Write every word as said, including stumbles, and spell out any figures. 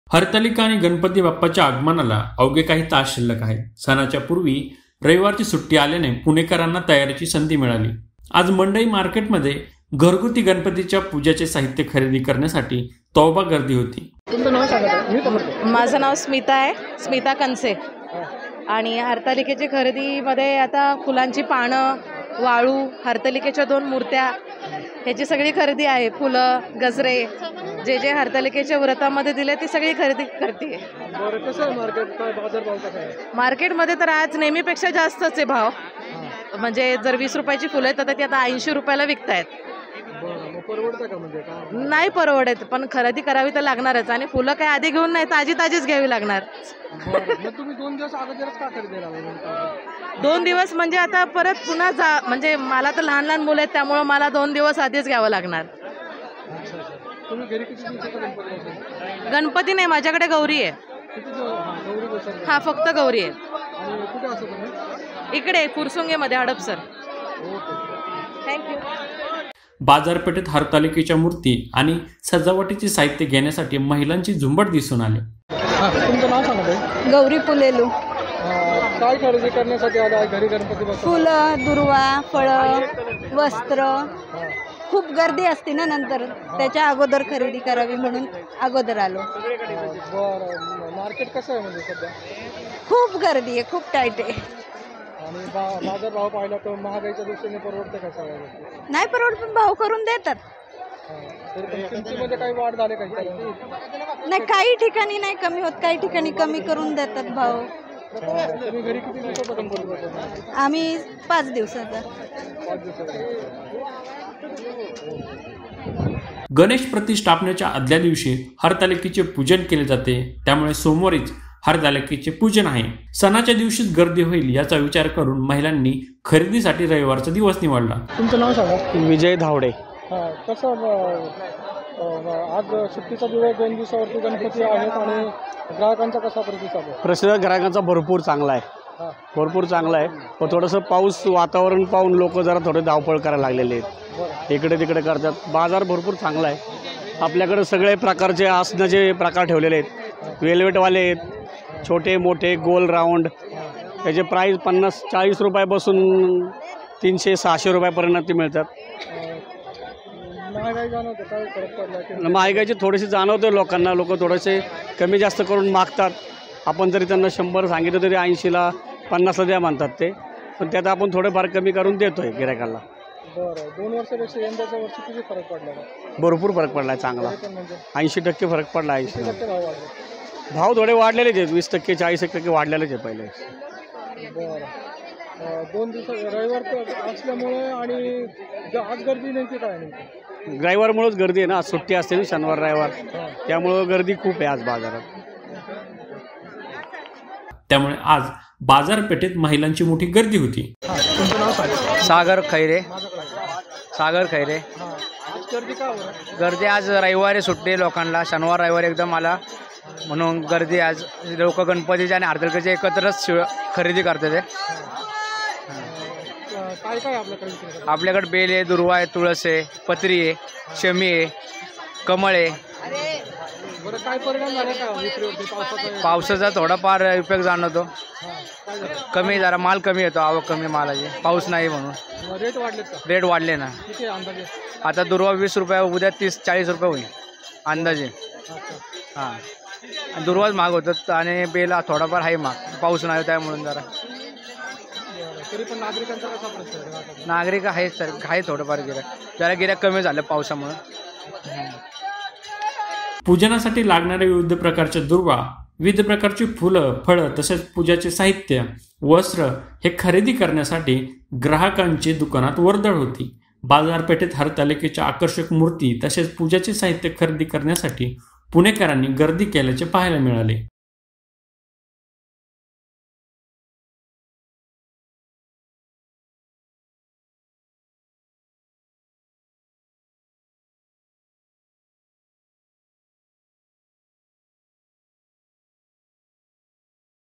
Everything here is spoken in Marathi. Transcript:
हरतालिका आणि गणपती बाप्पाच्या आगमनाला अवघे काही तास शिल्लक आहेत. सणाच्या पूर्वी रविवारची सुट्टी आल्याने पुणेकरांना तयारीची संधी मिळाली. आज मंडई मार्केटमध्ये घरगुती गणपतीच्या पूजेचे साहित्य खरेदी करण्यासाठी तौबा गर्दी होती. माझं नाव स्मिता आहे, स्मिता कनसे. आणि हरतालिकेची खरेदीमध्ये आता फुलांची पानं, वाळू, हरतालिकेच्या दोन मूर्त्या, ह्याची सगळी खरेदी आहे. फुलं, गजरे, जे जे हरतालिकेच्या व्रतामध्ये दिले ती सगळी खरेदी करते. मार्केटमध्ये तर आज नेहमीपेक्षा जास्तच आहे भाव. म्हणजे जर वीस रुपयाची फुलं आहेत तर ती आता ऐंशी रुपयाला विकतायत. नाही परवडत, पण खरेदी करावी तर लागणारच. आणि फुलं काय आधी घेऊन नाही, ताजी ताजीच घ्यावी लागणार. दोन दिवस म्हणजे आता परत पुन्हा जा, म्हणजे मला तर लहान लहान मुलं आहेत त्यामुळे मला दोन दिवस आधीच घ्यावं लागणार. गणपती नाही, माझ्याकडे गौरी आहे. हा, फक्त गौरी आहे. इकडे फुरसुंगेमध्ये हडपसर. थँक्यू. बाजारपेठेत हरतालिकेच्या मूर्ती आणि सजावटीचे साहित्य घेण्यासाठी महिलांची झुंबड दिसून आली. तुमचं नाव सांगा. गौरी पुलेलू. काय खरेदी करण्यासाठी आला घरी गणपती बाप्पा? फुलं, दुर्वा, फळं, वस्त्र. खूप गर्दी असते ना नंतर, त्याच्या अगोदर खरेदी करावी म्हणून अगोदर आलो. बरं, मार्केट कसं आहे म्हणजे सध्या? खूप गर्दी आहे, खूप टाईट आहे. आणि बाजार भाव पाहिला तर महागाईच्या दृष्टीने परवडते का सगळ्या? नाही परवडत, पण भाव करून देतात. किमतीमध्ये काही वाढ झाली काही? नाही, काही ठिकाणी नाही कमी होत, काही ठिकाणी कमी करून देतात भाव. तुम्ही घरी किती दिवसापासून करतो? आम्ही पाच दिवसाचा. पाच दिवसाचा. गणेश प्रतिष्ठापनेच्या आदल्या दिवशी हरतालिकेचे पूजन केले जाते, त्यामुळे सोमवारीच हरतालिकेचे पूजन आहे. सणाच्या दिवशीच गर्दी होईल याचा विचार करून महिलांनी खरेदीसाठी रविवारचा दिवस निवडला. तुमचं नाव सांगा. विजय धावडे. हां, कसं आज सुट्टीचा दिवस, दोन दिवसावरती गणपती आहेत आणि ग्राहकांचा कसा प्रतिसाद आहे? प्रसिद्ध ग्राहकांचा भरपूर चांगला आहे, भरपूर चांगला आहे. पण थोडंसं पाऊस वातावरण पाहून लोक जरा थोडे धावपळ करायला लागलेले आहेत, इकडे तिकडे करतात. बाजार भरपूर चांगला आहे. आपल्याकडे सगळे प्रकारचे आसनाचे प्रकार ठेवलेले आहेत. वेल्वेटवाले आहेत, छोटे मोठे, गोल राऊंड. त्याचे प्राईस पन्नास चाळीस रुपयापासून तीनशे सहाशे रुपयापर्यंत ते मिळतात. महागाई जाणवते, काय फरक पडला? महागाईची थोडीशी जाणवते लोकांना. लोक थोडेसे कमी जास्त करून मागतात. आपण जरी त्यांना शंभर सांगितलं तरी ऐंशीला पन्नासला द्या म्हणतात ते. पण त्यात आपण थोडेफार कमी करून देतो आहे गिरायकाला. बरं, दोन वर्षापेक्षा यंदाच्या वर्षी किती फरक पडला? भरपूर फरक पडला आहे, चांगला. ऐंशी टक्के फरक पडला. ऐंशी टक्के भाव वाढले. भाव थोडे वाढलेलेच आहेत, वीस टक्के चाळीस एक टक्के वाढलेलेच आहे पहिले. बरं, दोन दिवस रविवार असल्यामुळे आणि आज गर्दी नेमकी काय नेमकी? ड्रायव्हरमुळेच गर्दी आहे ना, सुट्टी असते ना शनिवार रविवार, त्यामुळं गर्दी खूप आहे आज बाजारात. त्यामुळे आज बाजारपेठेत महिलांची मोठी गर्दी होती. तुमचं नाव सांगा. सागर खैरे. सागर खैरे. गर्दी का बरं? गर्दी आज रविवारी सुट्टी लोकांना, शनिवार रविवार एकदम आला म्हणून गर्दी. आज लोक गणपतीच्या आणि हरतालिकेचे एकत्रच खरेदी करतात. काय काय आपल्याकडे? आपल्याकडे बेल आहे, दुर्वा आहे, तुळस आहे, पत्री आहे, शमी आहे, कमळ आहे. बरं, काय परिणाम झाला का विक्रीवरती पावसाचा? पावसाचा थोडाफार उपयोग जाणवतो. कमी जरा माल कमी येतो, आवक कमी मालाची, पाऊस नाही म्हणून. रेट वाढलेत का? रेट वाढले ना. किती अंदाजे? आता दुर्वा वीस रुपये, उद्या तीस चाळीस रुपये होईल अंदाजे. हां, दुर्वाच महाग होतात आणि बेला थोडाफार आहे महाग, पाऊस नाही त्यामुळे जरा. तरी पण नागरिकांचा कसा प्रश्न? नागरिक आहे सर, आहे थोडंफार गिऱ्हाईक, जरा गिऱ्हाईक कमी झालं पावसामुळे. पूजनासाठी लागणारे विविध प्रकारचे दुर्वा, विविध प्रकारची फुलं, फळं तसेच पूजाचे साहित्य, वस्त्र हे खरेदी करण्यासाठी ग्राहकांची दुकानात वर्दळ होती. बाजारपेठेत हरतालिकेच्या आकर्षक मूर्ती तसेच पूजाचे साहित्य खरेदी करण्यासाठी पुणेकरांनी गर्दी केल्याचे पाहायला मिळाले.